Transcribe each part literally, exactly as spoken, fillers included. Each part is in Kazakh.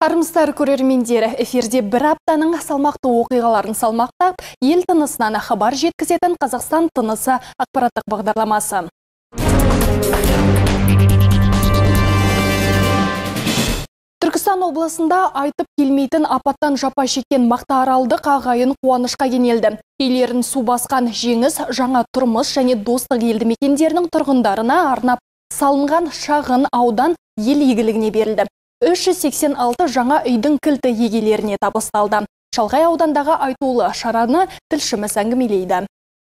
Армысыздар көрермендер, эфирде бір аптаның салмақты оқиғаларын салмақтап, ел тынысынан хабар жеткізетін Қазақстан тынысы ақпараттық бағдарламасы. Түркістан облысында айтып келмейтін апаттан жапа шеккен Мақтааралдық ағайын қуанышқа кенелді. Үйлерін су басқан Жеңіс, Жаңа Тұрмыс және Достық елді мекендерінің тұрғындарына арнап салынған шағын аудан ел игілігіне берілді. үш жүз сексен алты жаңа үйдің кілті егелеріне табысталды. Шалғай аудандағы айтулы шараны тілшіміз әңгімелейді.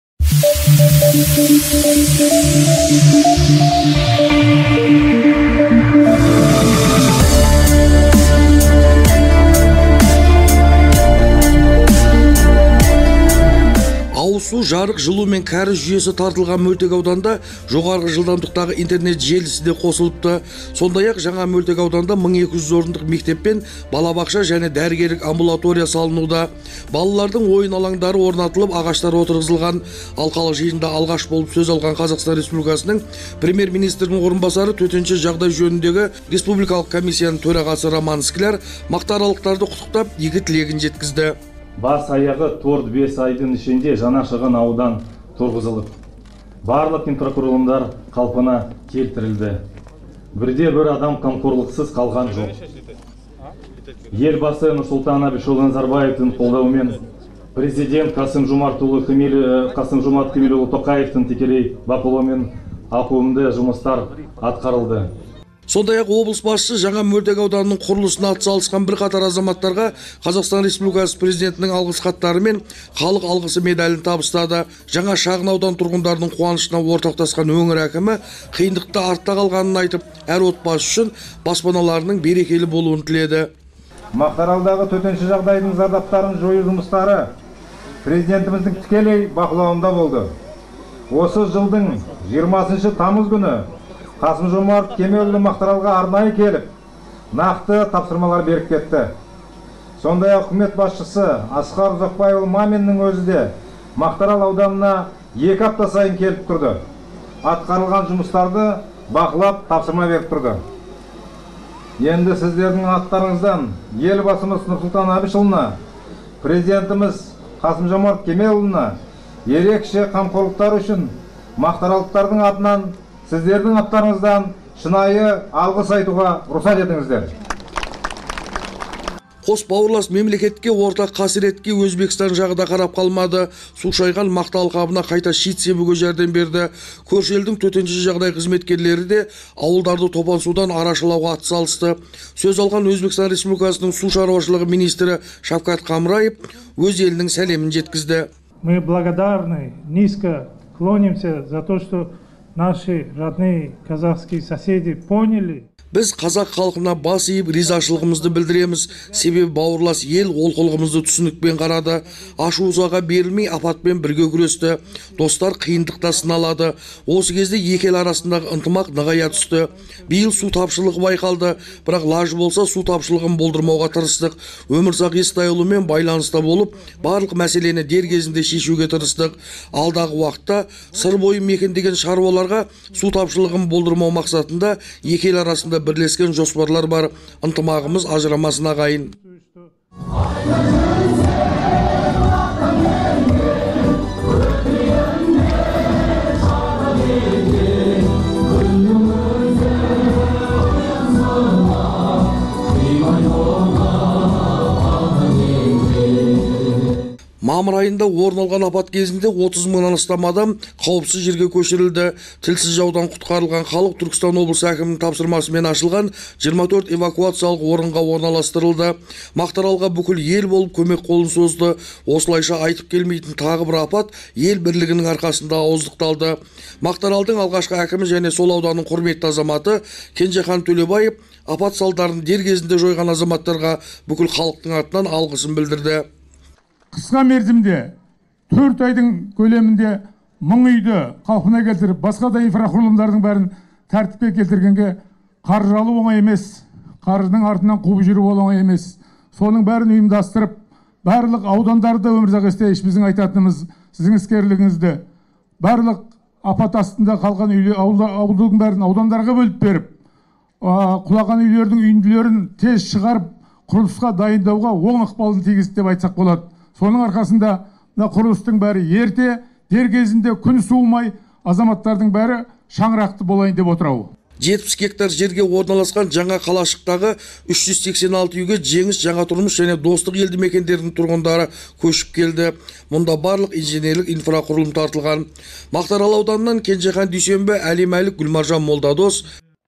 Ауызсу, жарық, жылу мен кәріз жүйесі тартылған Мөлтек ауданда жоғарғы жылдамдықтағы интернет желісі де қосылыпты. Сондай-ақ жаңа Мөлтек ауданда мың екі жүз орындық мектеп пен балабақша және дәрігерлік амбулатория салынуда. Балалардың ойын алаңдары орнатылып, ағаштар отырғызылған. Алқалық жиында алғаш болып сөз алған Қазақстан Республикасының премьер-министрінің орынбасары төтенше жағдай жөніндегі республикалық комиссияның төрағасы Роман Скляр мақтааралдықтарды құттықтап, игі тілегін жеткізді. Бас аяғы төрт бес айдың ішінде жаңа шағын аудан тұрғызылып, барлық инфрақұрылымдар қалпына келтірілді. Бірде бір адам қамқорлықсыз қалған жоқ. Елбасы Нұрсұлтан Әбішұлы Назарбаевтың қолдауымен президент Қасым-Жомарт Кемелұлы Тоқаевтың тікелей бақылауымен ауқымды жұмыстар атқарылды. Сондай-ақ облыс басшысы жаңа Мөлтек ауданының құрылысына атсалысқан бірқатар азаматтарға Қазақстан Республикасы президентінің алғыс хаттары мен халық алғысы медалін табыстады. Жаңа шағын аудан тұрғындарының қуанышына ортақтасқан өңір әкімі қиындықта артта қалғанын айтып, әр отбасы үшін баспаналарының берекелі болуын тіледі. Мақтааралдағы төтенше жағдайдың зардаптарын жою жұмыстары президентіміздің тікелей бақылауында болды. Осы жылдың жиырмасыншы тамыз күні Қасым-Жомарт Кемелұлы Мақтааралға арнайы келіп, нақты тапсырмалар беріп кетті. Сондай-ақ үкімет басшысы Асқар Ұзақбайұлы Маминнің өзі де Мақтаарал ауданына екі апта сайын келіп тұрды. Атқарылған жұмыстарды бақылап тапсырма беріп тұрды. Енді сіздердің аттарыңыздан елбасымыз Нұрсұлтан Әбішұлына, президентіміз Қасым-Жомарт Кемелұлына ерекше қамқорлықтар үшін мақтааралдықтардың атынан сіздердің аттарыңыздан шынайы алғыс айтуға рұқсат етіңіздер. Қос бауырлас мемлекетке ортақ қасіретке Өзбекстан жағы да қарап қалмады. Су шайған Мақта алқабына қайта шит себуге жәрдем берді. Көрші елдің төтенше жағдай қызметкерлері де ауылдарды топан судан арашылауға атсалысты. Сөз алған Өзбекстан Республикасының су шаруашылығы министрі Шавкат Камраев өз елінің сәлемін жеткізді. Мы благодарны, низко клонимся за то, что наши родные казахские соседи поняли. Біз қазақ халқына бас иіп ризашылығымызды білдіреміз. Себебі бауырлас ел олқылығымызды түсінікпен қарады. Ашу ызаға берілмей апатпен бірге күресті. Достар қиындықта сыналады. Осы кезде екі ел арасындағы ынтымақ нығая түсті. Биыл су тапшылығы байқалды, бірақ лажы болса су тапшылығын болдырмауға тырыстық. Өмірзақ Естайұлымен байланыста болып, барлық мәселені дер кезінде шешуге тырыстық. Алдағы уақытта сыр бойын мекендеген шаруаларға су тапшылығын болдырмау мақсатында екі ел арасында бірлескен жоспарлар бар. Ынтымағымыз ажырамасын ағайын. Мамыр айында орын алған апат кезінде отыз мыңнан астам адам қауіпсіз жерге көшірілді. Тілсіз жаудан құтқарылған халық Түркістан облысы әкімінің тапсырмасымен ашылған жиырма төрт эвакуациялық орынға орналастырылды. Мақтааралға бүкіл ел болып көмек қолын созды. Осылайша айтып келмейтін тағы бір апат ел бірлігінің арқасында ауыздықталды. Мақтааралдың алғашқы әкімі және сол ауданның құрметті азаматы Кенжехан Төлебаев апат салдарын дер кезінде жойған азаматтарға бүкіл халықтың атынан алғысын білдірді. Қысқа мерзімде төрт айдың көлемінде мың үйді қалпына келтіріп, басқа да инфрақұрылымдардың бәрін тәртіпке келтіргенге қаржы алу оңай емес, қаржының артынан қуып жүру оңай емес. Соның бәрін ұйымдастырып, барлық аудандарды Өмірзақ Естайұлы біздің айтатынымыз сіздің іскерлігіңізді барлық апат астында қалған ауылдың бәрін аудандарға бөліп беріп, құлаған үйлердің үйінділерін тез шығарып, құрылысқа дайындауға оң ықпалын тигізді деп айтсақ болады. Соның арқасында мына құрылыстың бәрі ерте, дер кезінде күн суымай, азаматтардың бәрі шаңырақты болайын деп отырау. жетпіс гектар жерге орналасқан жаңа қалашықтағы үш жүз сексен алты үйге Жеңіс, Жаңа Тұрмыс және Достық елді мекендерінің тұрғындары көшіп келді. Мұнда барлық инженерлік инфрақұрылым тартылған. Мақтаарал ауданынан Кенжехан Дүйсенбі, Әли Мәлік, Гүлмаржан Молдадос.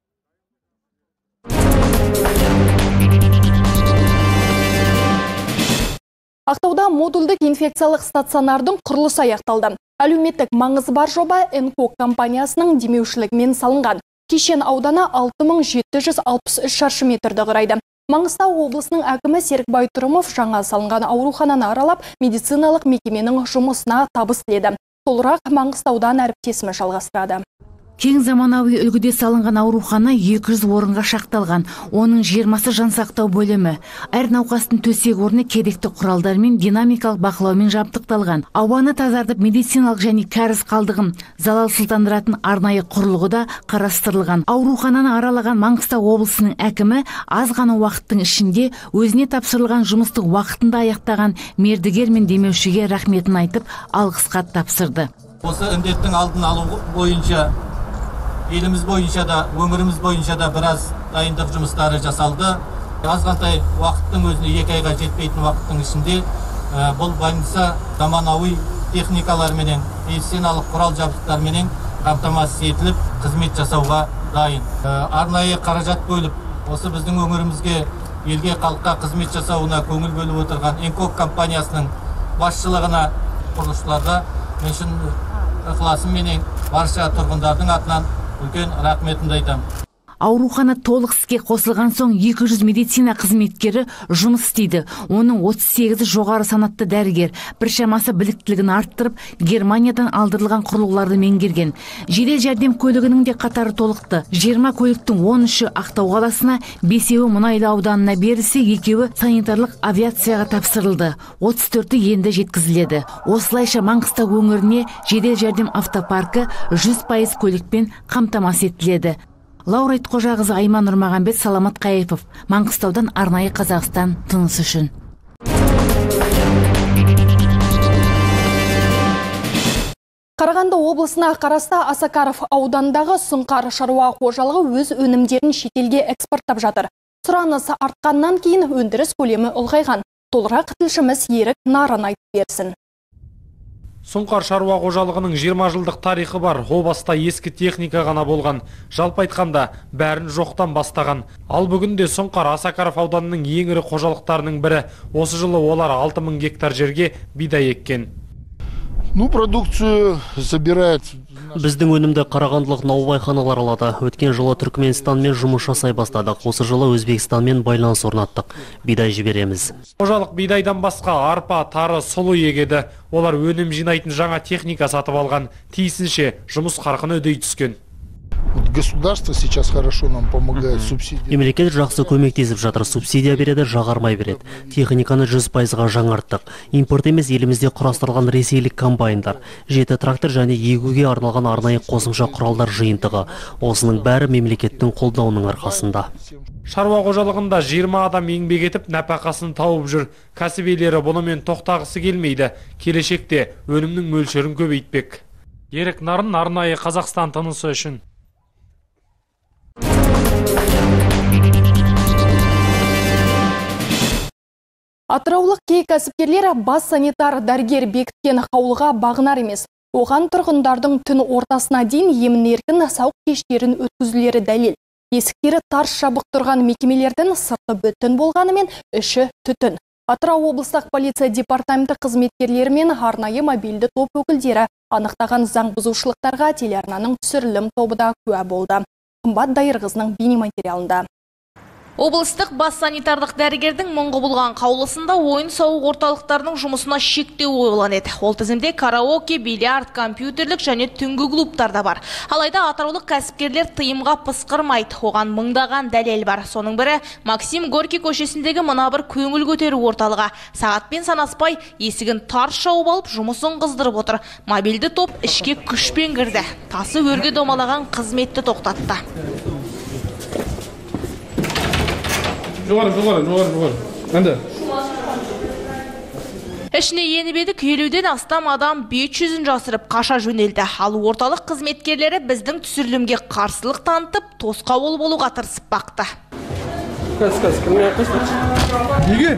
Ақтауда модульдік инфекциялық стационардың құрылысы аяқталды. Әлеуметтік маңызы бар жоба Энкок компаниясының демеушілігімен салынған. Кешен ауданы алты мың жеті жүз алпыс үш шаршы метрді құрайды. Маңғыстау облысының әкімі Серік Байтұрымов жаңа салынған аурухананы аралап, медициналық мекеменің жұмысына табыс тіледі. Толығырақ Маңғыстаудан әріптесіміз жалғастырады. Кең заманауи үлгіде салынған аурухана екі жүз орынға шақталған. Оның жиырмасы жансақтау бөлімі. Әр науқастың төсек орны керекті құралдармен динамикалық бақылаумен жабдықталған. Ауаны тазартып, медициналық және кәріз қалдығын залалсыздандыратын арнайы құрылғы да қарастырылған. Аурухананы аралаған Маңғыстау облысының әкімі аз ғана уақыттың ішінде өзіне тапсырылған жұмысты уақытында аяқтаған мердігер мен демеушіге рахметін айтып, алғыс хат тапсырды. Осы індеттің алдын алу бойынша еліміз бойынша да, өңіріміз бойынша да біраз дайындық жұмыстары жасалды. Азғантай уақыттың өзіне екі айға жетпейтін уақыттың ішінде бұл больница заманауи техникаларменен, медициналық құрал жабдықтарменен қамтамасыз етіліп, қызмет жасауға дайын. Арнайы қаражат бөліп, осы біздің өңірімізге, елге, халыққа қызмет жасауына көңіл бөліп отырған Энкок компаниясының басшылығына, құрылысшыларға мен шын ықыласымменен барша тұрғындардың атынан үлкен рахметімді айтамын. Аурухана толық іске қосылған соң екі жүз медицина қызметкері жұмыс істейді. Оның отыз сегізі жоғары санатты дәрігер, біршамасы біліктілігін арттырып, Германиядан алдырылған құрылғыларды меңгерген. Жедел жәрдем көлігінің де қатары толықты. жиырма көліктің он үші Ақтау қаласына, бесеуі Мұнайлы ауданына берілсе, екеуі санитарлық авиацияға тапсырылды. отыз төрті енді жеткізіледі. Осылайша Маңғыстау өңіріне жедел жәрдем автопаркі жүз пайыз көлікпен қамтамасыз етіледі. Лаура Айтқожағызы, Айман Нұрмағанбет, Саламат Қайыпов. Маңғыстаудан арнайы Қазақстан тыныс үшін. Қарағанды облысына қарасты Асакаров аудандағы Сұңқар шаруа қожалығы өз өнімдерін шетелге экспорттап жатыр. Сұраныс артқаннан кейін өндіріс көлемі ұлғайған. Толығырақ тілшіміз Ерік Нарын айтып берсін. Сұңқар шаруа қожалығының жиырма жылдық тарихы бар. О баста ескі техника ғана болған. Жалпы айтқанда бәрін жоқтан бастаған. Ал бүгінде Сұңқар Асакаров ауданының ең ірі қожалықтарының бірі. Осы жылы олар алты мың гектар жерге бидай еккен. Ну, продукцию забирает. Біздің өнімді қарағандылық наубайханалар алады. Өткен жылы Түркменстанмен жұмыс жасай бастадық. Осы жылы Өзбекстанмен байланыс орнаттық. Бидай жібереміз. Қожалық бидайдан басқа арпа, тары, сұлы егеді. Олар өнім жинайтын жаңа техника сатып алған. Тиісінше жұмыс қарқыны үдей түскен. Государство сейчас хорошо нам помогает, субсидия. Мемлекет жақсы көмектесіп жатыр, субсидия береді, жағармай береді. Техниканы жүз пайызға жаңарттық. Импорт емес, елімізде құрастырылған ресейлік комбайндар, жеті трактор және егуге арналған арнайы қосымша құралдар жиынтығы. Осының бәрі мемлекеттің қолдауының арқасында. Шаруа қожалығында жиырма адам еңбек етіп, нәпақасын тауып жүр. Кәсібилері бұнымен тоқтағысы келмейді. Келешекте өнімнің мөлшерін көбейтпек. Ерік Нарын, арнайы Қазақстан тынысы үшін. Атыраулық кей кәсіпкерлер бас санитар дәрігер бекіткен қаулыға бағынар емес. Оған тұрғындардың түн ортасына дейін емін-еркін сауық кештерін өткізулері дәлел. Есіктері тарс жабық тұрған мекемелердің сырты бүтін болғанымен іші түтін. Атырау облыстық полиция департаменті қызметкерлері мен арнайы мобильді топ өкілдері анықтаған заң бұзушылықтарға телеарнаның түсірілім тобы да куә болды. Қымбат Дайырғызының бейнематериалында. Облыстық бас санитарлық дәрігердің мұңғы болған қаулысында ойын сауық орталықтарының жұмысына шектеу қойылған еді. Ол тізімде караоке, бильярд, компьютерлік және түнгі клубтар да бар. Алайда атыраулық кәсіпкерлер тыйымға пысқырмайды. Оған мыңдаған дәлел бар. Соның бірі Максим Горький көшесіндегі мына бір көңіл көтеру орталығы. Сағатпен санаспай есігін тарс жауып алып жұмысын қыздырып отыр. Мобильді топ ішке күшпен кірді. Тасы өрге домалаған қызметті тоқтатты. Жоғары, жоғары, жоғары, жоғары. Ішіне еніп едік, елуден астам адам бес жүзін жасырып қаша жөнелді. Ал орталық қызметкерлері біздің түсірілімге қарсылық танытып, тосқауыл болуға тырысып бақты. Неге?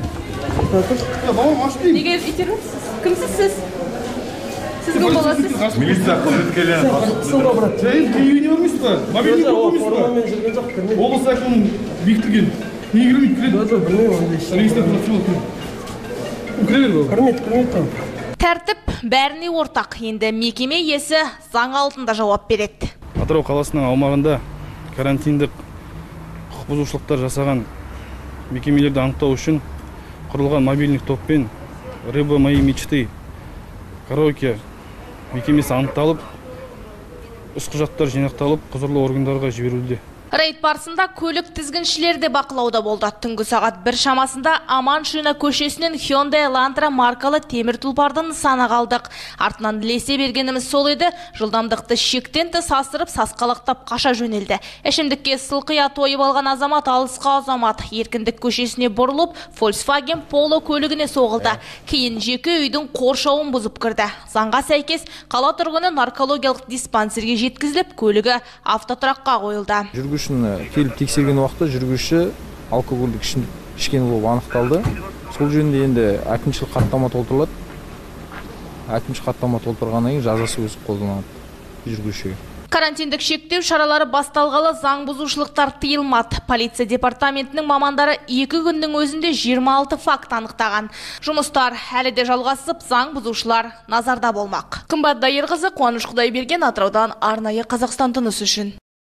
Неге итермексіз? Кімсіз сіз? Сіз кім боласыз? Милиция қызметкерлері қарсылық. Сен күйеуіне бармайсыз ба? Мобильный көрмейсіз ба? Облыс әкімінің бекітілген. Неге кірмейді? Кіреді? Регистратура Тәртіп бәріне ортақ, енді мекеме иесі заң алдында жауап береді. Атырау қаласының аумағында карантиндік құқық бұзушылықтар жасаған мекемелерді анықтау үшін құрылған мобильдік топпен Рыба моей мечты караоке мекемесі анықталып, іс құжаттар жинақталып, құзырлы органдарға жіберілді. Рейд барысында көлік тізгіншілері де бақылауда болды. Түнгі сағат бір шамасында Аман Шина көшесінен Hyundai Elantra маркалы темір тұлпардың нысаны қалдық. Артынан лесе бергеніміз сол еді, жылдамдықты шектен тыс асырып, сасқалақтап қаша жөнелді. Ішімдікке сылқия тойып алған азамат алысқа азамат Еркіндік көшесіне бұрылып, Volkswagen Polo көлігіне соғылды. Кейін жеке үйдің қоршауын бұзып кірді. Заңға сәйкес, қала тұрғыны наркологиялық диспансерге жеткізіліп, көлігі автотұраққа қойылды. Келіп тексерген уақытта жүргізуші алкогольдік ішкен болып анықталды. Сол жөнінде енді әкімшілік хаттама толтырылады. Әкімшілік хаттама толтырғаннан кейін жазасы өзі қолданылады жүргізушіге. Карантиндік шектеу шаралары басталғалы заң бұзушылықтар тыйылмады. Полиция департаментінің мамандары екі күннің өзінде жиырма алты факт анықтаған. Жұмыстар әлі де жалғасып, заң бұзушылар назарда болмақ. Қымбат Дайырқызы, Қуаныш Құдайберген, Атыраудан арнайы Қазақстан тынысы үшін.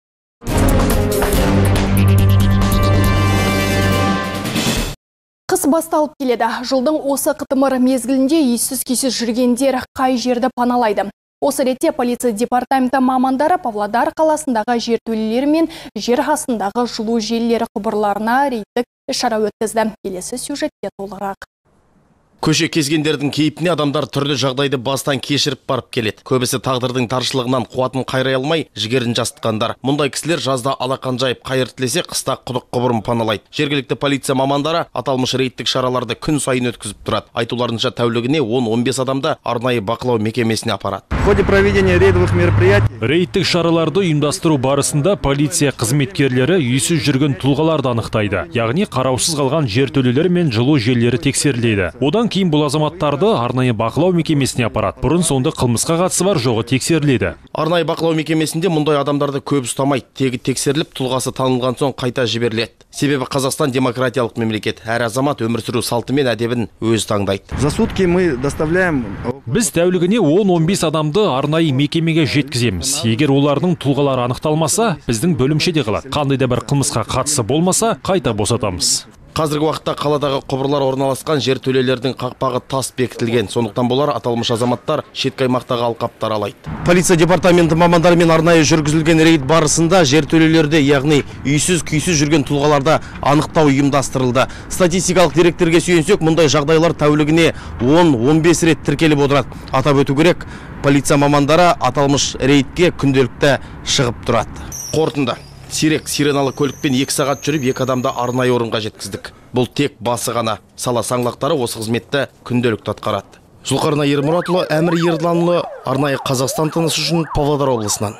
Қыс басталып келеді. Жылдың осы қытымыр мезгілінде үйсіз-күйсіз жүргендер қай жерді паналайды? Осы ретте полиция департаменті мамандары Павлодар қаласындағы жертөлелер мен жер астындағы жылу желілері құбырларына рейдтік іс-шара өткізді. Келесі сюжетте толығырақ. Көше кезгендердің кейіпіне адамдар түрлі жағдайды бастан кешіріп барып келеді. Көбісі тағдырдың таршылығынан қуатын қайрай алмай, жігерін жастыққандар. Мұндай кісілер жазда алақан жайып қайыр тілесе, қыста құдық құбырын паналайды. Жергілікті полиция мамандары аталмыш рейдтік шараларды күн сайын өткізіп тұрады. Айтуларынша тәулігіне он он бес адамды арнайы бақылау мекемесіне апарады. В ходе проведения рейдовых мероприятий рейдтік шараларды ұйымдастыру барысында полиция қызметкерлері үйсіз жүрген тұлғаларды анықтайды. Яғни қараусыз қалған жертөлелер мен жылу желілері тексеріледі. Одан кейін бұл азаматтарды арнайы бақылау мекемесіне апарады. Бұрын соңды қылмысқа қатысы бар жоғы тексеріледі. Арнайы бақылау мекемесінде мұндай адамдарды көп ұстамайды. Тегі тексеріліп, тұлғасы танылған соң қайта жіберіледі. Себебі Қазақстан демократиялық мемлекет. Әр азамат өмір сүру салты мен әдебін өзі таңдайды. За сутки мы доставляем. Біз тәулігіне он он бес адамды арнайы мекемеге жеткіземіз. Егер олардың тұлғалары анықталмаса, біздің бөлімшеде қалады. Қандай да бір қылмысқа қатысы болмаса, қайта босатамыз. Қазіргі уақытта қаладағы құбырлар орналасқан жертөлелердің қақпағы тас бекітілген. Сондықтан болар аталмыш азаматтар шеткі аймақтағы алқаптар алайды. Полиция департаменті мамандарымен арнайы жүргізілген рейд барысында жертөлелерде, яғни үйсіз күйсіз жүрген тұлғаларды анықтау ұйымдастырылды. Статистикалық деректерге сүйенсек, мұндай жағдайлар тәулігіне он он бес рет тіркеліп отырады. Атап өту керек, полиция мамандары аталмыш рейдке күнделікті шығып тұрады. Қорытынды. Сирек сиреналы көлікпен екі сағат жүріп, екі адамды арнайы орынға жеткіздік. Бұл тек басы ғана. Сала саңлақтары осы қызметті күнделікті атқарады. Зұлқарна Ермұратұлы, Әмір Ердаланұлы, арнайы Қазақстан тынысы үшін Павлодар облысынан.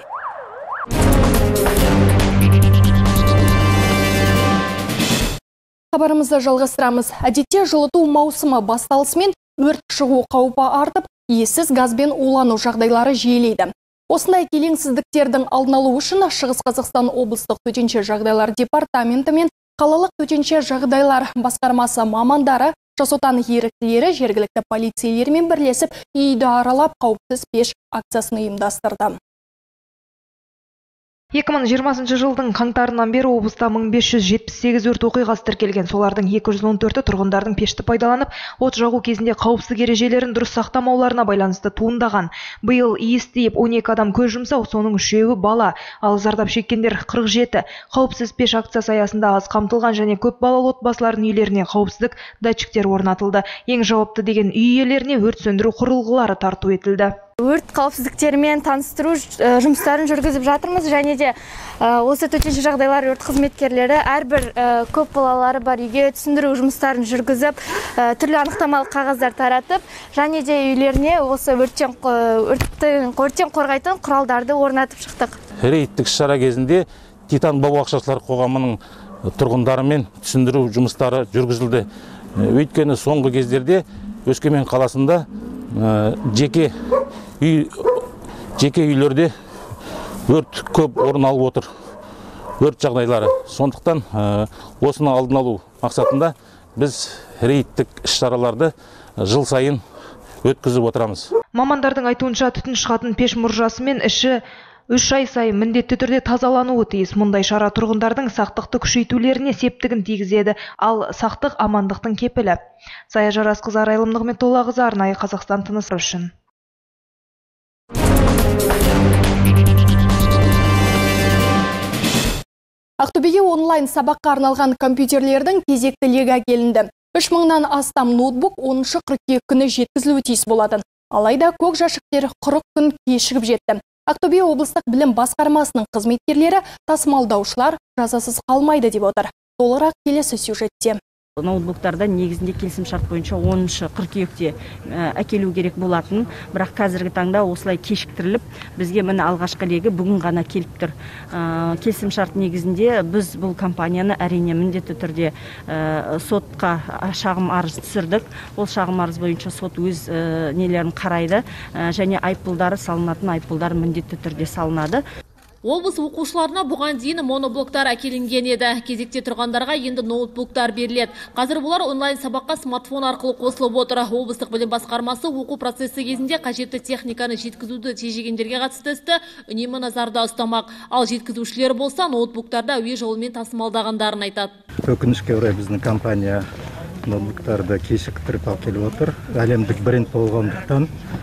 Хабарымызды жалғастырамыз. Әдетте жылыту маусымы басталысымен өрт шығу қаупі артып, иесіз газбен улану жағдайлары жиілейді. Осындай келеңсіздіктердің алдын алу үшін Шығыс Қазақстан облыстық төтенше жағдайлар департаменті мен қалалық төтенше жағдайлар басқармасы мамандары, жас отан еріктілері жергілікті полицейлермен бірлесіп үйді аралап қауіпсіз пеш акциясын ұйымдастырды. екі мың жиырмасыншы жылдың қаңтарынан бері облыста мың бес жүз жетпіс сегіз өрт оқиғасы тіркелген. Солардың екі жүз он төрті тұрғындардың пешті пайдаланып, от жағу кезінде қауіпсіздік ережелерін дұрыс сақтамауларына байланысты туындаған. Биыл иіс тиіп он екі адам көз жұмса, соның үшеуі бала, ал зардап шеккендер қырық жеті. Қауіпсіз пеш акциясы аясында аз қамтылған және көп балалы отбасылардың үйлеріне қауіпсіздік датчиктер орнатылды. Ең жауапты деген үй иелеріне өрт сөндіру құрылғылары тарту етілді. Өрт қауіпсіздіктерімен таныстыру жұмыстарын жүргізіп жатырмыз, және де осы төтенше жағдайлар өрт қызметкерлері әрбір көп балалары бар үйге түсіндіру жұмыстарын жүргізіп, түрлі анықтамалық қағаздар таратып, және де үйлеріне осы өрттен өрттен қорғайтын құралдарды орнатып шықтық. Рейдтік іс-шара кезінде Титан бау-бақшашылар қоғамының тұрғындарымен түсіндіру жұмыстары жүргізілді. Өйткені соңғы кездерде Өскемен қаласында жеке үй жеке үйлерде өрт көп орын алып отыр. Өрт жағдайлары. Сондықтан осыны алдын алу мақсатында біз рейдтік іс-шараларды жыл сайын өткізіп отырамыз. Мамандардың айтуынша түтін шығатын пеш мұржасы мен іші үш ай сайын міндетті түрде тазалануы тиіс. Мұндай шара тұрғындардың сақтықты күшейтулеріне септігін тигізеді, ал сақтық амандықтың кепілі. Сая Жарасқызы, Арайлым Нығметоллақызы, арнайы Қазақстан тынысы үшін. Ақтөбеге онлайн сабаққа арналған компьютерлердің кезекті легі әкелінді. үш мыңнан астам ноутбук оныншы қыркүйек күні жеткізілуі тиіс болатын. Алайда көк жәшіктер қырық күн кешігіп жетті. Ақтөбе облыстық білім басқармасының қызметкерлері тасымалдаушылар жазасыз қалмайды деп отыр. Толығырақ келесі сюжетте. Ноутбуктарда негізінде келісімшарт бойынша оныншы қыркүйекте әкелу керек болатын, бірақ қазіргі таңда осылай кешіктіріліп, бізге міне алғашқы легі бүгін ғана келіп тұр. Келісімшарт негізінде біз бұл компанияны әрине міндетті түрде сотқа шағым арыз түсірдік. Ол шағым арыз бойынша сот өз нелерін қарайды, және айыппұлдары салынатын айыппұлдар міндетті түрде салынады. Облыс оқушыларына бұған дейін моноблоктар әкелінген еді. Кезекте тұрғандарға енді ноутбуктар беріледі. Қазір бұлар онлайн сабаққа смартфон арқылы қосылып отыр. Облыстық білім басқармасы оқу процесі кезінде қажетті техниканы жеткізуді тежегендерге қатысты істі үнемі назарда ұстамақ. Ал жеткізушілер болса ноутбуктарды әуе жолымен тасымалдағандарын айтады. Өкінішке орай біздің компания ноутбуктарды кешіктіріп әкеліп отыр. Әлемдік бренд болғандықтан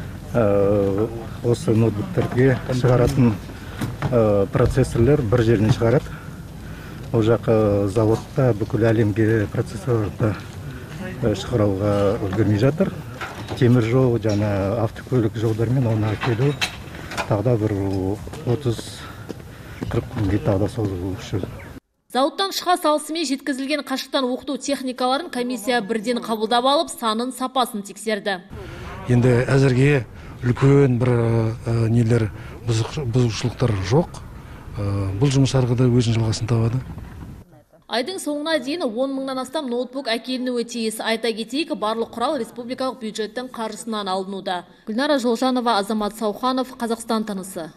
осы ноутбуктарға шығаратын процессорлер бір жерден шығарады. Ол жақ заводта бүкіл әлемге процессорларды шығаруға үлгермей жатыр. Темір жол және автокөлік жолдармен оны әкелу тағда бір отыз қырық күнге тағда созылуы үшін. Зауыттан шыға салысымен жеткізілген қашықтан оқыту техникаларын комиссия бірден қабылдап алып, санын сапасын тексерді. Енді әзірге үлкен бір нелер бұзушылықтар жоқ. Бұл жұмыс арқылы өзін жалғасын табады. Айдың соңына дейін он мыңнан астам ноутбук әкелінуі тиіс. Айта кетейік, барлық құрал республикалық бюджеттің қаржысынан алынуда. Гүлнара Жолжанова, Азамат Сауханов, Қазақстан тынысы.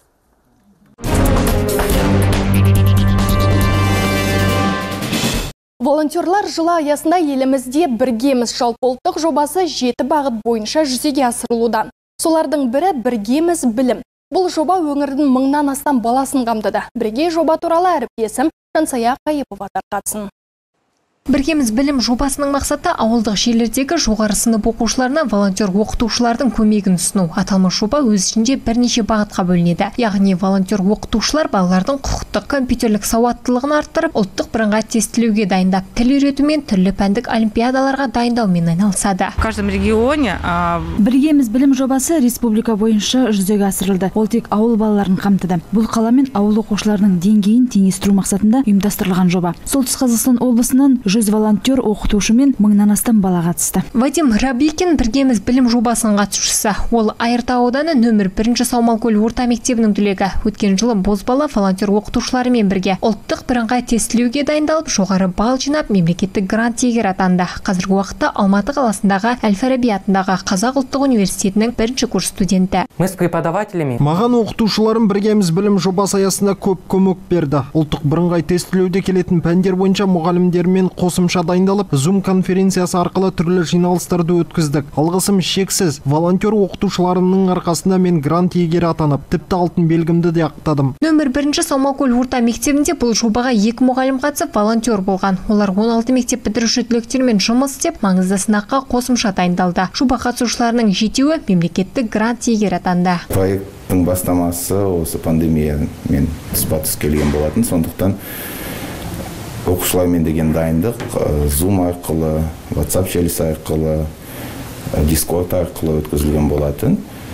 Волонтерлар жылы аясында елімізде біргеміз жалпыұлттық жобасы жеті бағыт бойынша жүзеге асырылуда. Солардың бірі біргеміз білім. Бұл жоба өңірдің мыңнан астам баласын қамтыды. Бірге жоба туралы әріптесім Жансая Қайыпова тарқатсын. Біргеміз білім жобасының мақсаты ауылдық жерлердегі жоғары сынып оқушыларына волонтер оқытушылардың көмегін ұсыну. Аталмыш жоба өз ішінде бірнеше бағытқа бөлінеді. Яғни волонтер оқытушылар балалардың құқықтық компьютерлік сауаттылығын арттырып, ұлттық бірыңғай тестілеуге дайындап, тіл үйрету мен түрлі пәндік олимпиадаларға дайындаумен айналысады. В каждом регионе Біргеміз білім жобасы республика бойынша жүзеге асырылды. Ол тек ауыл балаларын қамтыды. Бұл қала мен ауыл оқушыларының деңгейін теңестіру мақсатында ұйымдастырылған жоба. Солтүстік Қазақстан облысынан жүз волонтер оқытушы мен мыңнан астам бала қатысты. Вадим Рабикин біргеміз білім жобасының қатысушысы. Ол Айыртау ауданы нөмір бірінші Саумалкөл орта мектебінің түлегі. Өткен жылы бозбала волонтер оқытушыларымен бірге ұлттық бірыңғай тестілеуге дайындалып, жоғары балл жинап, мемлекеттік грант иегері атанды. Қазіргі уақытта Алматы қаласындағы Әл-Фараби атындағы Қазақ ұлттық университетінің бірінші курс студенті. Маған оқытушыларым біргеміз білім жобасы аясында көп көмек берді. Ұлттық бірыңғай тестілеуде келетін пәндер бойынша мұғалімдермен қосымша дайындалып, Zoom конференциясы арқылы түрлі жиналыстарды өткіздік. Алғысым шексіз. Волонтер оқытушыларымның арқасында мен грант иегері атанып, тіпті алтын белгімді де ақтадым. Нөмір бірінші Саумалкөл орта мектебінде бұл жобаға екі мұғалім қатысып волонтер болған. Олар он алты мектеп бітіруші түлектермен жұмыс істеп, маңызды сынаққа қосымша дайындалды. Жоба қатысушыларының жетеуі мемлекеттік грант иегері атанды. Проекттің бастамасы осы пандемиямен тұспа-тұс келген болатын, сондықтан оқушылармен деген дайындық Zoom арқылы, WhatsApp желісі арқылы, Discord арқылы өткізілген болатын.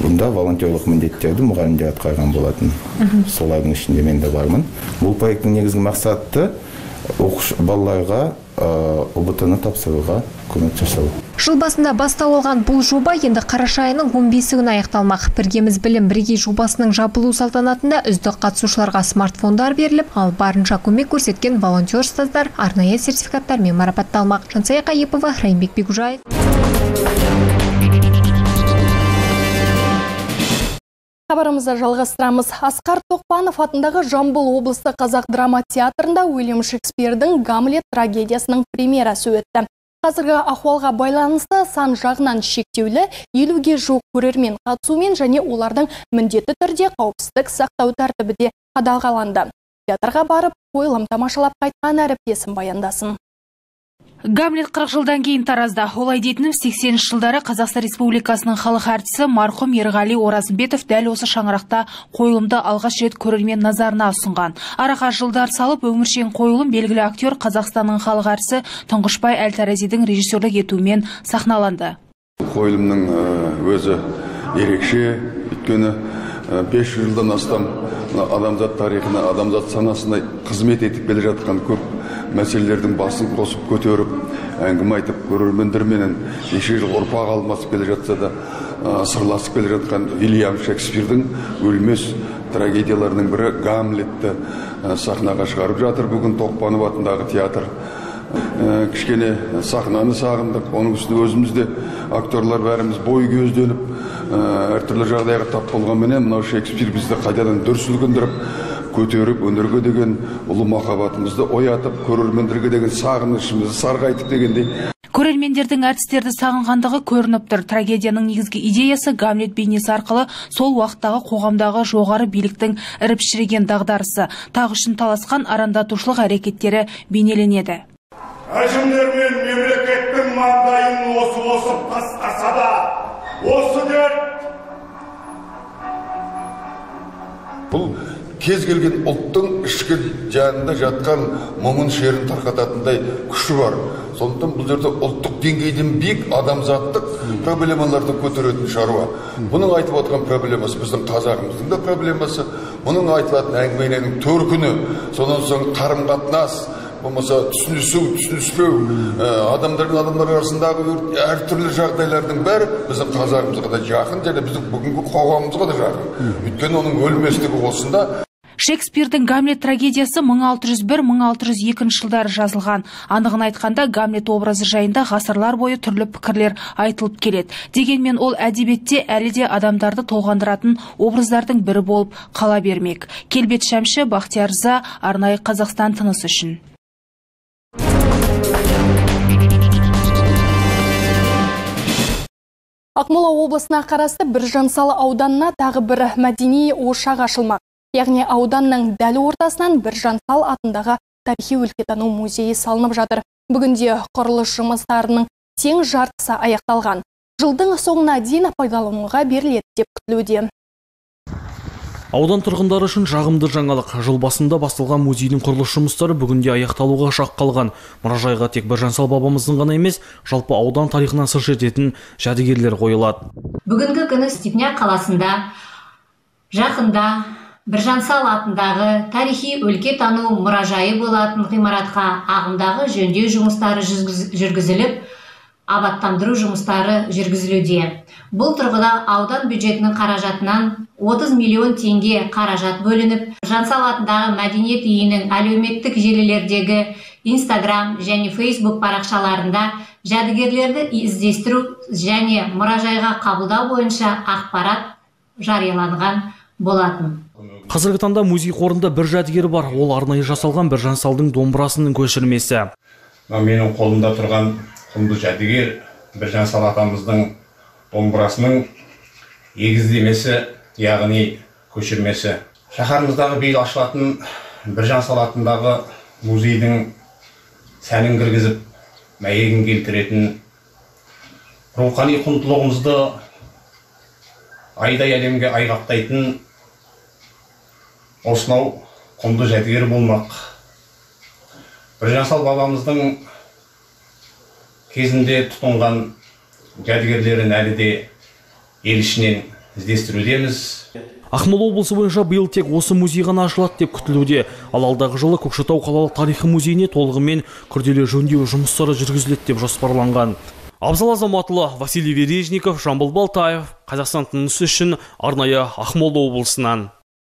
Бұнда волонтерлық міндеттерді мұғалімдер атқарған болатын. Солардың ішінде мен де бармын. Бұл проекттің негізгі мақсаты балаларға ұбт-ны тапсыруға көмек жасау. Жыл басында бастау алған бұл жоба енді қараша айының он бесі күні аяқталмақ. Біргеміз білім бірегей жобасының жабылу салтанатында үздік қатысушыларға смартфондар беріліп, ал барынша көмек көрсеткен волонтер ұстаздар арнайы сертификаттармен марапатталмақ. Жансая Қайыпова, Райымбек Бекужаев. Хабарымызды жалғастырамыз. Асқар Тоқпанов атындағы Жамбыл облыстық қазақ драма театрында Уильям Шекспирдің Гамлет трагедиясының премьерасы өтті. Қазіргі ахуалға байланысты сан жағынан шектеулі елуге жуық көрермен қатысуымен және олардың міндетті түрде қауіпсіздік сақтау тәртібі де қадағаланды. Театрға барып, қойылым тамашалап қайтқан әріптесім баяндасын. Гамлет қырық жылдан кейін Таразда. Олай дейтінім сексенінші жылдары Қазақстан Республикасының халық әртісі марқұм Ерғали Оразымбетов дәл осы шаңырақта қойылымды алғаш рет көрермен назарына ұсынған. Араға жылдар салып өміршең қойылым белгілі актер Қазақстанның халық әртісі Тұңғышбай Әл-Таразидің режиссерлік етуімен сахналанды. Қойылымның өзі ерекше, өйткені бес жүз жылдан астам адамзат тарихына, адамзат санасына қызмет етіп келе жатқан көп мәселелердің басын қосып көтеріп, әңгіме айтып, көрермендерменен неше жыл ұрпақ алмасып келе жатса да сырласып келе жатқан Уильям Шекспирдің өлмес трагедияларының бірі Гамлетті сахнаға шығарып жатыр бүгін Тоқпанов атындағы театр. Кішкене сахнаны сағындық, оның үстіне өзімізде актерлар бәріміз бой көзденіп, әртүрлі жағдайға тап болғанменен мынау Шекспир бізді қайтадан дүр сілкіндіріп, көтеріп, өнерге деген ұлы махаббатымызды оятып, көрермендерге деген сағынышымызды сарғайтып дегендей. Көрермендердің әртістерді сағынғандығы көрініп тұр. Трагедияның негізгі идеясы Гамлет бейнесі арқылы сол уақыттағы қоғамдағы жоғары биліктің іріп шіріген дағдарысы, тақ үшін таласқан арандатушылық әрекеттері бейнеленеді. Әжімдер мен мемлекеттің маңдайын осып-осып тастаса да, осы дерт бұл кез келген ұлттың ішкі жанында жатқан мұңын шерін тарқататындай күші бар. Сондықтан бұл жерде ұлттық деңгейден биік адамзаттық проблемаларды көтеретін шаруа. Бұның айтып отырған проблемасы біздің қазағымыздың да проблемасы. Бұның айтылатын әңгіменің төркіні, сонан соң қарым-қатынас, болмаса түсінісу, түсініспеу, адамдар мен адамдар арасындағы әртүрлі жағдайлардың бәрі біздің қазағымызға да жақын, және біздің бүгінгі қоғамымызға да жақын. Өйткені оның өлместігі осында. Шекспирдің Гамлет трагедиясы мың алты жүз бір - мың алты жүз екінші жылдары жазылған. Анығын айтқанда Гамлет образы жайында ғасырлар бойы түрлі пікірлер айтылып келеді. Дегенмен ол әдебиетте әлі де адамдарды толғандыратын образдардың бірі болып қала бермек. Келбет Шәмші, Бақтияр Рза, арнайы Қазақстан тынысы үшін. Ақмола облысына қарасты Біржан-Сал ауданына тағы бір мәдени ошақ ашылмақ. Яғни ауданның дәл ортасынан Біржан-Сал атындағы тарихи өлкетану музейі салынып жатыр. Бүгінде құрылыс жұмыстарының тең жартысы аяқталған. Жылдың соңына дейін пайдалануға беріледі деп күтілуде. Аудан тұрғындары үшін жағымды жаңалық. Жыл басында басталған музейдің құрылыс жұмыстары бүгінде аяқталуға шақ қалған. Мұражайға тек Біржан-Сал бабамыздың ғана емес, жалпы аудан тарихынан сыр шертетін жәдігерлер қойылады. Бүгінгі күні Степняк қаласында жақында Біржан-Сал атындағы тарихи өлкетану мұражайы болатын ғимаратқа ағымдағы жөндеу жұмыстары жүргізіліп, абаттандыру жұмыстары жүргізілуде. Бұл тұрғыда аудан бюджетінің қаражатынан отыз миллион теңге қаражат бөлініп, Біржан-Сал атындағы мәдениет үйінің әлеуметтік желілердегі Инстаграм және Фейсбук парақшаларында жәдігерлерді іздестіру және мұражайға қабылдау бойынша ақпарат жарияланған болатын. Қазіргі таңда музей қорында бір жәдігер бар. Ол арнайы жасалған Біржан-Салдың домбырасының көшірмесі. Менің қолымда тұрған құнды жәдігер Біржан-Сал атамыздың домбырасының егіздемесі, яғни көшірмесі. Шаһарымыздағы биыл ашылатын Біржан-Сал атындағы музейдің сәнін кіргізіп, мәйегін келтіретін, рухани құндылығымызды айдай әлемге айғақтайтын осынау құнды жәдігер болмақ. Біржан-Сал бабамыздың кезінде тұтынған жәдігерлерін әлі де ел ішінен іздестірудеміз. Ақмола облысы бойынша биыл тек осы музей ғана ашылады деп күтілуде. Ал алдағы жылы Көкшетау қалалық тарихи музейіне толығымен күрделі жөндеу жұмыстары жүргізіледі деп жоспарланған. Абзал Азаматұлы, Василий Вережников, Жамбыл Балтаев, Қазақстан тынысы үшін арнайы Ақмола облысынан.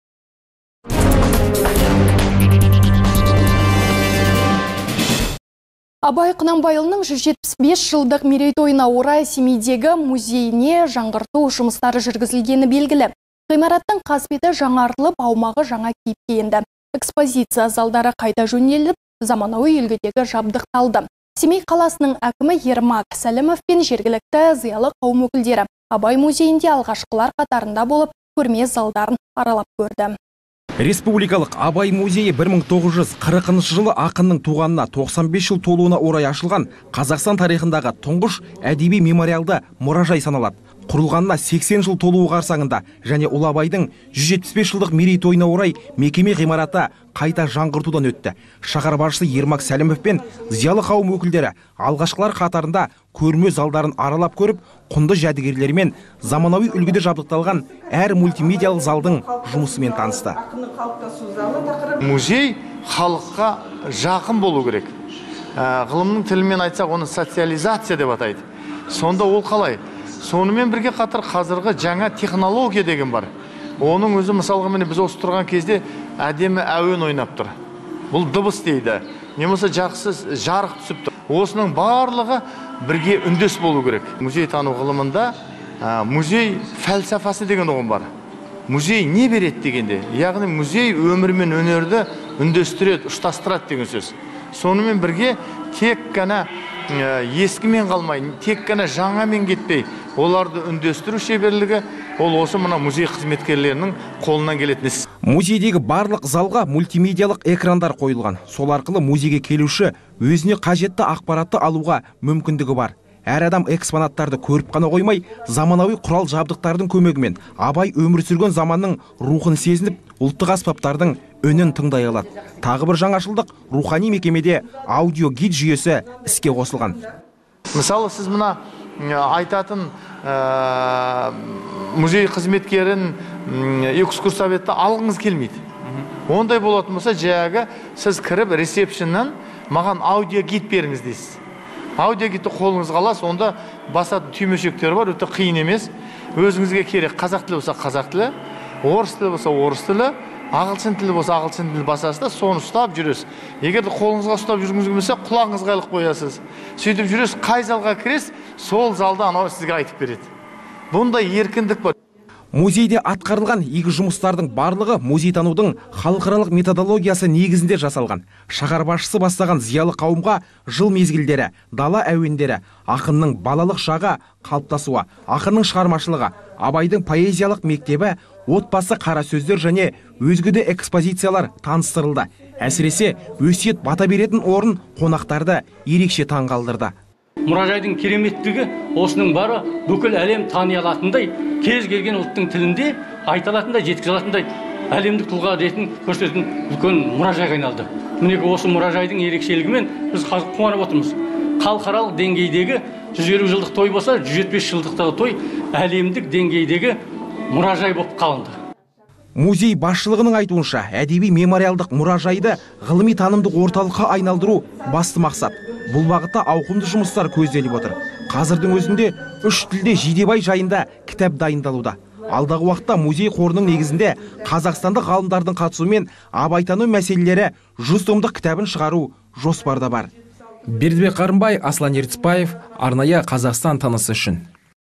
Абай Құнанбайұлының жүз жетпіс бес жылдық мерейтойына орай Семейдегі музейіне жаңғырту жұмыстары жүргізілгені белгілі. Ғимараттың қасбеті жаңартылып, аумағы жаңа кейіпке енді. Экспозиция залдары қайта жөнделіп, заманауи үлгідегі жабдықталды. Семей қаласының әкімі Ермак Сәлімов пен жергілікті зиялы қауым өкілдері Абай музейінде алғашқылар қатарында болып, көрме залдарын аралап көрді. Республикалық Абай музейі бір мың тоғыз жүз қырықыншы жылы ақынның туғанына тоқсан бес жыл толуына орай ашылған Қазақстан тарихындағы тұңғыш әдеби мемориалды мұражай саналады. Құрылғанына сексен жыл толуы қарсаңында және Ұлы Абайдың жүз жетпіс бес жылдық мерейтойына орай мекеме ғимараты қайта жаңғыртудан өтті. Шаһар басшысы Ермак Сәлімов пен зиялы қауым өкілдері алғашқылар қатарында көрме залдарын аралап көріп, құнды жәдігерлер мен заманауи үлгіде жабдықталған әр мультимедиалық залдың жұмысымен танысты. Музей халыққа жақын болу керек. Ғылымның тілімен айтсақ, оны социализация деп атайды. Сонда ол қалай? Сонымен бірге қатар қазіргі жаңа технология деген бар. Оның өзі мысалға міне біз осы тұрған кезде әдемі әуен ойнап тұр. Бұл дыбыс дейді. Немесе жақсы жарық түсіп тұр. Осының барлығы бірге үндес болу керек. Музей тану ғылымында музей фәлсафасы деген ұғым бар. Музей не береді дегенде? Яғни музей өмір мен өнерді үндестіреді, ұштастырады деген сөз. Сонымен бірге тек қана ескімен қалмай, тек қана жаңамен кетпей, оларды үндестіру шеберлігі, ол осы мына музей қызметкерлерінің қолынан келетін іс. Музейдегі барлық залға мультимедиялық экрандар қойылған. Сол арқылы музейге келуші өзіне қажетті ақпаратты алуға мүмкіндігі бар. Әр адам экспонаттарды көріп қана қоймай, заманауи құрал жабдықтардың көмегімен Абай өмір сүрген заманның рухын сезініп, ұлттық аспаптардың өнін тыңдай алады. Тағы бір жаңашылдық рухани мекемеде аудио гид жүйесі іске қосылған. Мысалы, сіз мына айтатын музей қызметкерін экскурсоведті алғыңыз келмейді. Ондай болатын болса, жаңағы сіз кіріп ресепшннан маған аудио гид беріңіз дейсіз. Аудиогидті қолыңызға аласыз, онда басатын түймешектер бар, өте қиын емес. Өзіңізге керек, қазақ тілі болса қазақ тілі, орыс тілі болса орыс тілі, ағылшын тілі болса ағылшын тілі басасыз да, соны ұстап жүресіз. Егер де қолыңызға ұстап жүргіңіз келмесе, құлағыңызға іліп қоясыз. Сөйтіп жүресіз, қай залға кіресіз, сол залда анау сізге айтып береді. Бұндай еркіндік бар. Музейде атқарылған игі жұмыстардың барлығы музейтанудың халықаралық методологиясы негізінде жасалған. Шаһар басшысы бастаған зиялы қауымға жыл мезгілдері, дала әуендері, ақынның балалық шағы қалыптасуы, ақынның шығармашылығы, Абайдың поэзиялық мектебі, отбасы қара сөздер және өзге де экспозициялар таныстырылды. Әсіресе өсиет бата беретін орын қонақтарды ерекше таңғалдырды. Мұражайдың кереметтігі осының бары бүкіл әлем тани алатындай, кез келген ұлттың тілінде айта алатындай, жеткізе алатындай әлемдік тұлға ретін көрсететін үлкен мұражайға айналды. Мінекі осы мұражайдың ерекшелігімен біз қазір қуанып отырмыз. Халықаралық деңгейдегі жүз елу жылдық той болса, жүз жетпіс жылдықтағы той әлемдік деңгейдегі мұражай болып қалынды. Музей басшылығының айтуынша, әдеби мемориалдық мұражайды ғылыми танымдық орталыққа айналдыру басты мақсат. Бұл бағытта ауқымды жұмыстар көзделіп отыр. Қазірдің өзінде үш тілде Жидебай жайында кітап дайындалуда. Алдағы уақытта музей қорының негізінде қазақстандық ғалымдардың қатысуымен абайтану мәселелері жүз томдық кітабын шығару жоспарда бар. Бердібек Қарымбай, Аслан Ертісбаев, арнайы Қазақстан тынысы үшін.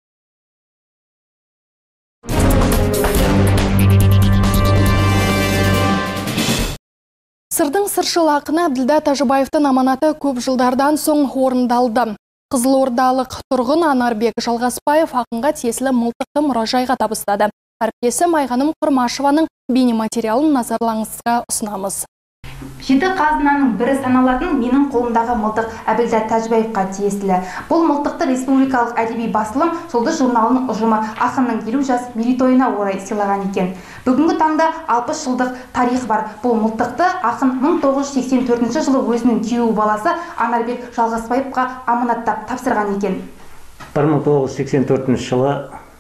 Сырдың сыршыл ақыны Әбділда Тәжібаевтың аманаты көп жылдардан соң орындалды. Қызылордалық тұрғын Анарбек Жалғасбаев ақынға тиесілі мылтықты мұражайға табыстады. Әріптесім Айғаным Құрмашеваның бейнематериалын назарларыңызға ұсынамыз. Жеті қазынаның бірі саналатын менің қолымдағы мылтық Әбділда Тәжібаевқа тиесілі. Бұл мылтықты республикалық әдеби басылым Жұлдыз журналының ұжымы ақынның елу жас мерейтойына орай сыйлаған екен. Бүгінгі таңда алпыс жылдық тарих бар. Бұл мылтықты ақын мың тоғыз жүз сексен төртінші жылы өзінің күйеуі баласы Анарбек Жалғасбаевқа аманаттап тапсырған екен. бір мың тоғыз жүз сексен төртінші жылы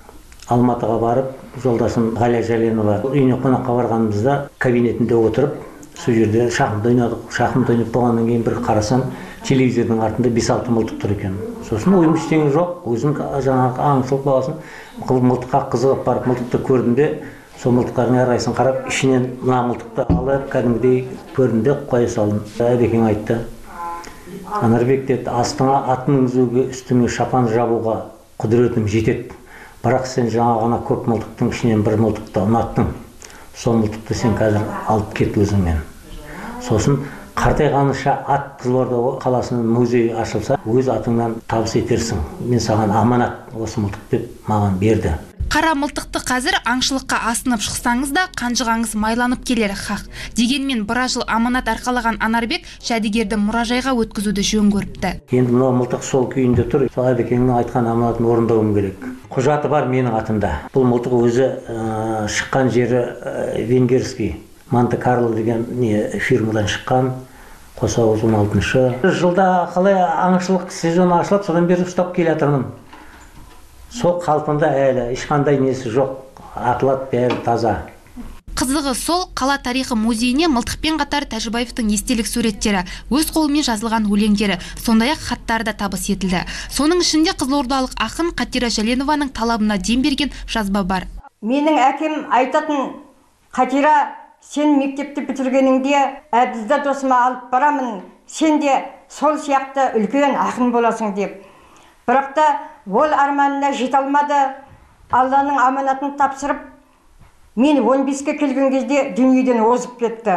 Алматыға барып, жолдасым Ғалия Жәленова үйіне қонаққа барғанымызда кабинетінде отырып, сол жерде шахмат ойнадық. Шахмат ойнап болғаннан кейін бір қарасам, телевизордың артында бес алты мылтық тұр екен. Сосын ойым ештеңе жоқ, өзім жаңағы аңшылық баласын мылтыққа қызығып барып мылтықты көрдім де, сол мылтықтардың әрқайсысын қарап, ішінен мына мылтықты алып, кәдімгідей көрдім де қоя салдым. Әбекең айтты: Анарбек деді, астыңа ат мінгізуге, үстіңе шапан жабуға құдіретің жетеді. Бірақ сен жаңа ғана көп мылтықтың ішінен бір мылтықты ұнаттың. Сол мылтықты сен қазір алып кет өзіңмен. Сосын қартайғаныңша ат Қызылорда қаласының музейі ашылса, өз атыңнан табыс етерсің. Мен саған аманат осы мылтық деп маған берді. Қара мылтықты қазір аңшылыққа асынып шықсаңыз да қанжығаңыз майланып келер хақ. Дегенмен біраз жыл аманат арқалаған Анарбек жәдігерді мұражайға өткізуді жөн көріпті. Енді мынау мылтық сол күйінде тұр. Сол Әбекеңнің айтқан аманатын орындауым керек. Құжаты бар менің атымда. Бұл мылтық өзі ә, шыққан жері ә, венгерский, Монте-Карло деген не фирмадан шыққан. Қосауыз он алтыншы жылда қалай аңшылық сезоны ашылып, содан бері ұстап келе жатырмын. Сол қалпында әлі, ешқандай несі жоқ, атылат бәрі таза. Қызығы сол, қала тарихы музейіне мылтықпен қатар Тәжібаевтың естелік суреттері, өз қолымен жазылған өлеңдері, сондай-ақ хаттары да табыс етілді. Соның ішінде қызылордалық ақын Қатира Жәленованың талабына дем берген жазба бар. Менің әкем айтатын: Қатира, сен мектепті бітіргеніңде Әбділда досыма алып барамын, сен де сол сияқты үлкен ақын боласың деп. Бірақ та ол арманына жете алмады. Алланың аманатын тапсырып, мен он беске келген кезде дүниеден озып кетті.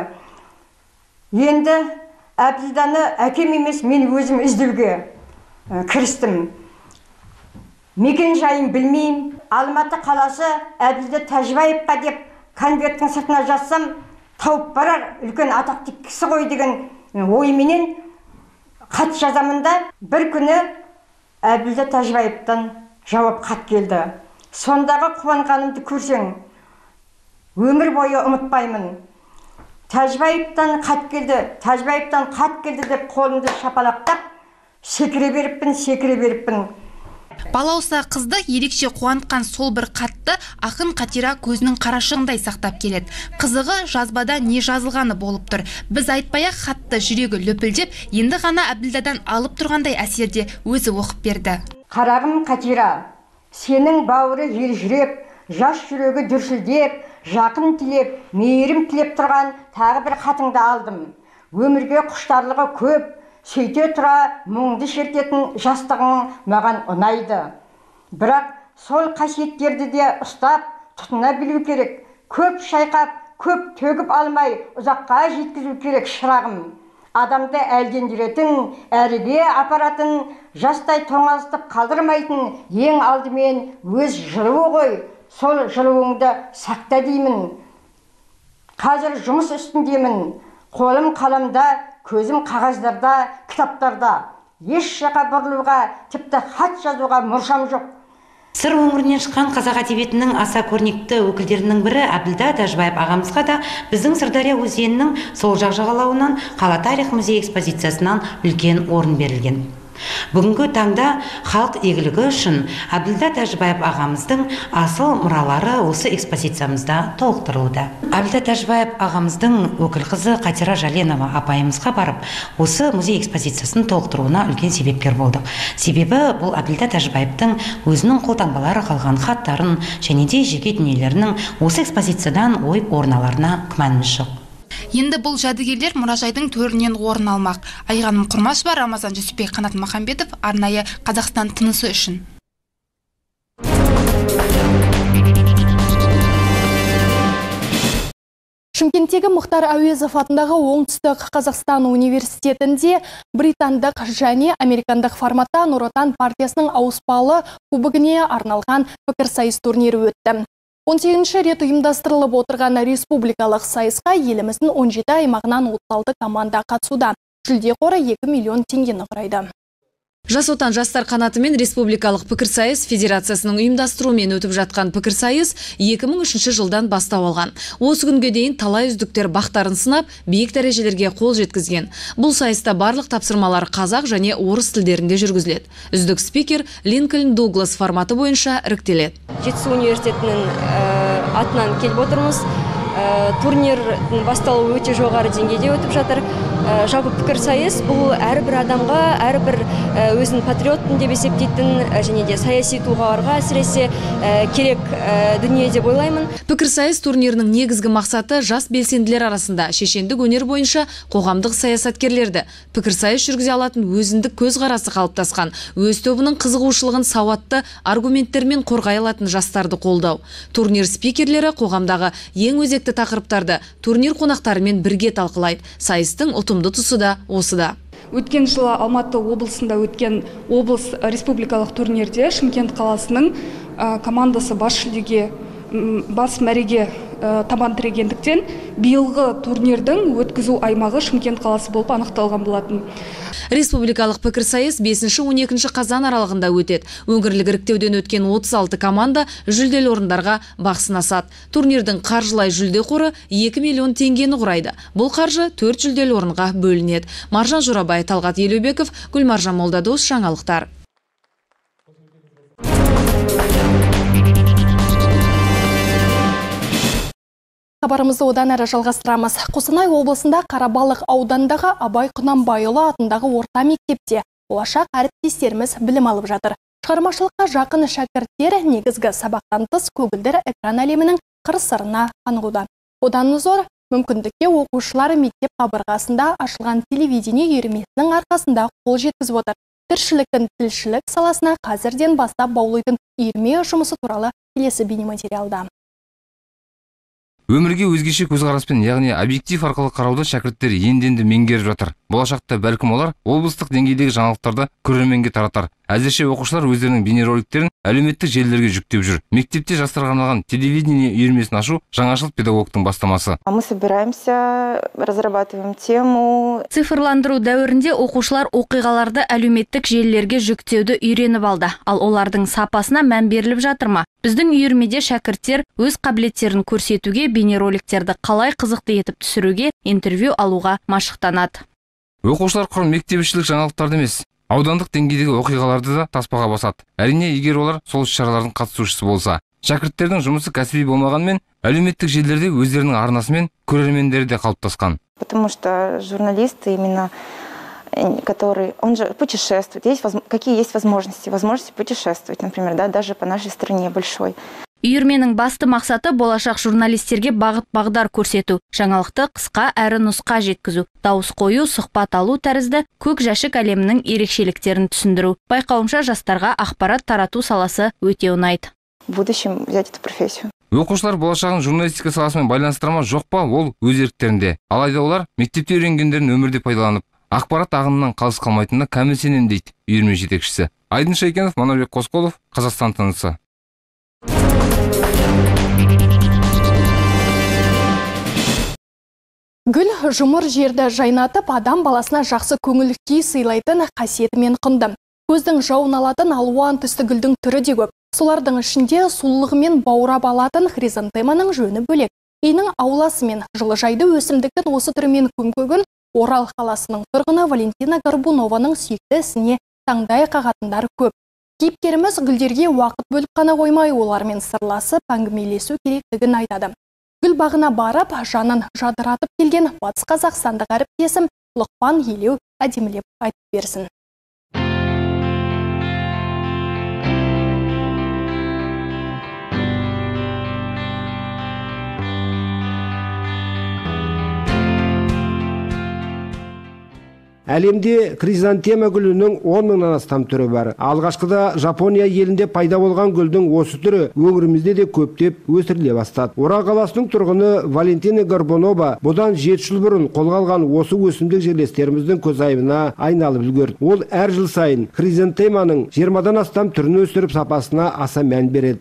Енді Әбділданы әкем емес, мен өзім іздеуге кірістім. Мекен жайын білмеймін. Алматы қаласы Әбділда Тәжібаевқа деп конверттің сыртына жазсам, тауып барар үлкен атақты кісі ғой деген ойменен хат жазамын да, бір күні Әбділда Тәжібаевтан жауап хат келді. Сондағы қуанғанымды көрсең, өмір бойы ұмытпаймын. Тәжібаевтан хат келді, Тәжібаевтан хат келді деп қолымды шапалақтап, секіре беріппін, секіре беріппін. Балауса қызды ерекше қуантқан сол бір қатты ақын Қатира көзінің қарашығындай сақтап келеді. Қызығы жазбада не жазылғаны болып тұр. Біз айтпай-ақ хатты жүрегі лөпілдеп, енді ғана Әбділдадан алып тұрғандай әсерде өзі оқып берді. Қарағым Қатира, сенің бауыры елжіреп, жас жүрегі дүрсілдеп, жақын тілеп, мейірім тілеп тұрған тағы бір хатыңды алдым. Өмірге құштарлығы көп, сөйте тұра мұңды шертетін жастығың маған ұнайды. Бірақ сол қасиеттерді де ұстап, тұтына білу керек. Көп шайқап, көп төгіп алмай, ұзаққа жеткізу керек шырағым. Адамды әлдендіретін, әріге апаратын, жастай тоңазытып қалдырмайтын ең алдымен өз жылуы ғой. Сол жылуыңды сақта деймін. Қазір жұмыс үстіндемін. Қолым қаламда, көзім қағаздарда, кітаптарда. Еш жаққа бұрылуға, тіпті хат жазуға мұршам жоқ. Сыр өңірінен шыққан қазақ әдебиетінің аса көрнекті өкілдерінің бірі Әбділда Тәжібаев ағамызға да біздің Сырдария өзенінің сол жақ жағалауынан қала тарих музей экспозициясынан үлкен орын берілген. Бүгінгі таңда халық игілігі үшін Әбділда Тәжібаев ағамыздың асыл мұралары осы экспозициямызда толықтырылуда. Әбділда Тәжібаев ағамыздың өкіл қызы Қатира Жәленова апайымызға барып, осы музей экспозициясын толықтыруына үлкен себепкер болдық. Себебі бұл Әбділда Тәжібаевтың өзінің қолтаңбалары қалған хаттарын және де жеке дүниелерінің осы экспозициядан ойып орын аларына күмәніміз жоқ. Енді бұл жәдігерлер мұражайдың төрінен орын алмақ. Айғаным Құрмашева, Рамазан Жүсіпбек, Қанат Махамбетов, арнайы Қазақстан тынысы үшін. Шымкенттегі Мұхтар Әуезов атындағы Оңтүстік Қазақстан университетінде британдық және американдық форматта Нұр Отан партиясының ауыспалы кубогіне арналған пікірсайыс турнирі өтті. он сегізінші рет ұйымдастырылып отырған республикалық сайысқа еліміздің он жеті аймағынан отыз алты команда қатысуда. Жүлде қоры екі миллион теңгені құрайды. Жас отан жастар қанаты мен Республикалық пікірсайыс федерациясының ұйымдастыруымен өтіп жатқан пікірсайыс екі мың үшінші жылдан бастау алған. Осы күнге дейін талай үздіктер бақтарын сынап, биік дәрежелерге қол жеткізген. Бұл сайыста барлық тапсырмалар қазақ және орыс тілдерінде жүргізіледі. Үздік спикер Линкольн Дуглас форматы бойынша іріктеледі. Жетісу университетінің атынан келіп отырмыз. Турнир басталуы өте жоғары деңгейде өтіп жатыр. Жалпы пікірсайыс бұл әрбір адамға, әрбір өзін патриотпын деп есептейтін және де саяси тұлғаларға әсіресе керек дүние деп ойлаймын. Пікірсайыс турнирінің негізгі мақсаты жас белсенділер арасында шешендік өнер бойынша қоғамдық саясаткерлерді, пікірсайыс жүргізе алатын өзіндік көзқарасы қалыптасқан, өз тобының қызығушылығын сауатты аргументтермен қорғай алатын жастарды қолдау. Турнир спикерлері қоғамдағы ең өзекті тақырыптарды турнир қонақтарымен бірге талқылайды. Сайыстың ұтымды тұсы да осыда. Өткен жылы Алматы облысында өткен облыс республикалық турнирде Шымкент қаласының командасы бас жүлдеге, бас мәреге табан тірегендіктен биылғы турнирдің өткізу аймағы Шымкент қаласы болып анықталған болатын. Республикалық пікірсайыс бесінші он екінші қазан аралығында өтеді. Өңірлік іріктеуден өткен отыз алты команда жүлделі орындарға бақ сынасады. Турнирдің қаржылай жүлде қоры екі миллион теңгені құрайды. Бұл қаржы төрт жүлделі орынға бөлінеді. Маржан Жорабай, Талғат Елеубеков, Гүлмаржан Молдадос, жаңалықтар. Хабарымызды одан әрі жалғастырамыз. Қостанай облысында Қарабалық аудандағы Абай Құнанбайұлы атындағы орта мектепте болашақ әріптестеріміз білім алып жатыр. Шығармашылыққа жақын шәкірттер негізгі сабақтан тыс көгілдір экран әлемінің қыр-сырына қанығуда. Одан зор мүмкіндікке оқушылар мектеп қабырғасында ашылған телевидение үйірмесінің арқасында қол жеткізіп отыр. Тіршіліктің тілшілік саласына қазірден бастап баулайтын үйірме жұмысы туралы келесі бейнематериалда. Өмірге өзгеше көзқараспен, яғни объектив арқылы қарауды шәкірттер енді-енді меңгеріп жатыр. Болашақта бәлкім олар облыстық деңгейдегі жаңалықтарды көрерменге таратар. Әзірше оқушылар өздерінің бейнероликтерін әлеуметтік желілерге жүктеп жүр. Мектепте жастарға арналған телевидение үйірмесін ашу жаңашыл педагогтың бастамасы. Мы собираемся, разрабатываем тему. Цифрландыру дәуірінде оқушылар оқиғаларды әлеуметтік желілерге жүктеуді үйреніп алды. Ал олардың сапасына мән беріліп жатыр ма? Біздің үйірмеде шәкірттер өз қабілеттерін көрсетуге, бейнероликтерді қалай қызықты етіп түсіруге, интервью алуға машықтанады. Оқушылар құр мектепішілік жаңалықтарды емес, аудандық деңгейдегі оқиғаларды да таспаға басады. Әрине, егер олар сол іс-шаралардың қатысушысы болса. Шәкірттердің жұмысы кәсіби болмағанмен, әлеуметтік желілерде өздерінің арнасымен көрермендері де қалыптасқан. Потому что журналисты именно который, он же путешествует, есть, какие есть возможности, возможности путешествовать, например, да, даже по нашей стране большой. Үйірменің басты мақсаты болашақ журналистерге бағыт-бағдар көрсету, жаңалықты қысқа әрі нұсқа жеткізу, дауыс қою, сұхбат алу тәрізді көк жәшік әлемінің ерекшеліктерін түсіндіру. Байқауымша жастарға ақпарат тарату саласы өте ұнайды. В будущем взять эту профессию. Оқушылар болашағын журналистика саласымен байланыстырма жоқ па, ол өз еріктерінде. Алайда олар мектепте үйренгендерін өмірде пайдаланып, ақпарат ағынынан қалыс қалмайтынына кәміл сенем дейді үйірме жетекшісі. Айдын Шайкенов, Манарбек Қосқолов, Қазақстан тынысы. Гүл жұмыр жерді жайнатып, адам баласына жақсы көңіл күй сыйлайтын қасиетімен құнды. Көздің жауын алатын алуан түсті гүлдің түрі де көп. Солардың ішінде сұлулығымен баурап алатын хризантеманың жөні бөлек. Үйінің ауласымен жылыжайды өсімдіктің осы түрімен күн көгін Орал қаласының тұрғыны Валентина Горбунованың сүйікті ісіне таңдай қағатындар көп. Кейіпкеріміз гүлдерге уақыт бөліп қана қоймай, олармен сырласып әңгімелесу керектігін айтады. Гүл бағына барып, жанын жадыратып келген батыс қазақстандық әріптесім Лұқпан Елеу әдемілеп айтып берсін. Әлемде хризантема гүлінің он мыңнан астам түрі бар. Алғашқыда Жапония елінде пайда болған гүлдің осы түрі өңірімізде де көптеп өсіріле бастады. Орал қаласының тұрғыны Валентина Горбунова бұдан жеті жыл бұрын қолға алған осы өсімдік жерлестеріміздің көзайымына айналып үлгерді. Ол әр жыл сайын хризантеманың жиырмадан астам түрін өсіріп сапасына аса мән береді.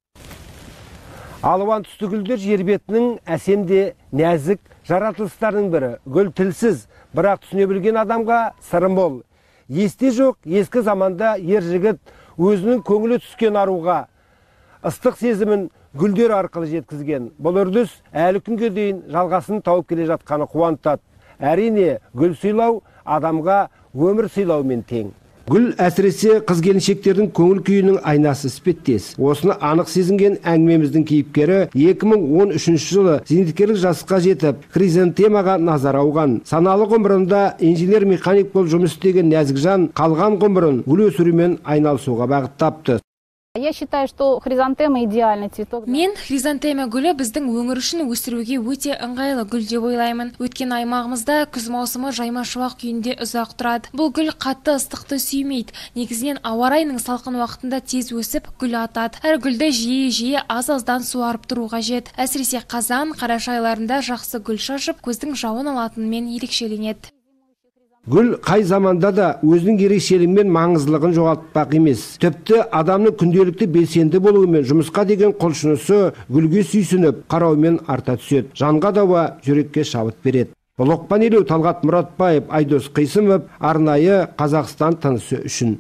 Алуан түсті гүлдер жер бетінің әсемде нәзік жаратылыстарының бірі. Гүл тілсіз, бірақ түсіне білген адамға сыры мол. Есте жоқ, ескі заманда ер жігіт өзінің көңілі түскен аруға ыстық сезімін гүлдер арқылы жеткізген. Бұл үрдіс әлі күнге дейін жалғасын тауып келе жатқаны қуантады. Әрине, гүл сыйлау адамға өмір сыйлаумен тең. Гүл әсіресе қыз келіншектердің көңіл күйінің айнасы іспеттес. Осыны анық сезінген әңгімеміздің кейіпкері екі мың он үшінші жылы зейнеткерлік жасқа жетіп, хризантемаға назар ауған. Саналы ғұмырында инженер-механик болып жұмыс істеген нәзік жан қалған ғұмырын гүл өсірумен айналысуға бағыттапты. Я считаю, что хризантема идеальный цветок. Мен хризантема гүлі біздің өңір үшін өсіруге өте ыңғайлы гүл деп ойлаймын. Өткен аймағымызда күз маусымы жайма-шуақ күйінде ұзақ тұрады. Бұл гүл қатты ыстықты сүймейді. Негізінен ауа райының салқын уақытында тез өсіп, гүл атады. Әр гүлді жиі-жиі аз-аздан суарып тұру қажет. Әсіресе қазан, қараша айларында жақсы гүл шашып, көздің жауын алатынымен ерекшеленеді. Гүл қай заманда да өзінің ерекшелігімен маңыздылығын жоғалтпақ емес. Тіпті адамның күнделікті белсенді болуымен жұмысқа деген құлшынысы гүлге сүйсініп, қараумен арта түседі. Жанға дауа жүрекке шабыт береді. Бұл Оқпан Елеу, Талғат Мұратбаев, Айдос Қисымов, арнайы Қазақстан тынысы үшін.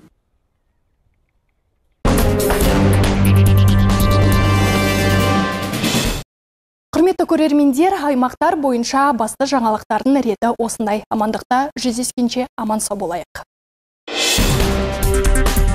Құрметті көрермендер, аймақтар бойынша басты жаңалықтардың реті осындай. Амандықта жүздескенше аман сау болайық.